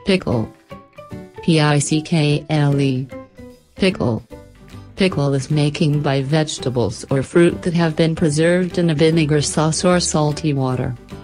Pickle. Pickle. Pickle. Pickle is making by vegetables or fruit that have been preserved in a vinegar sauce or salty water.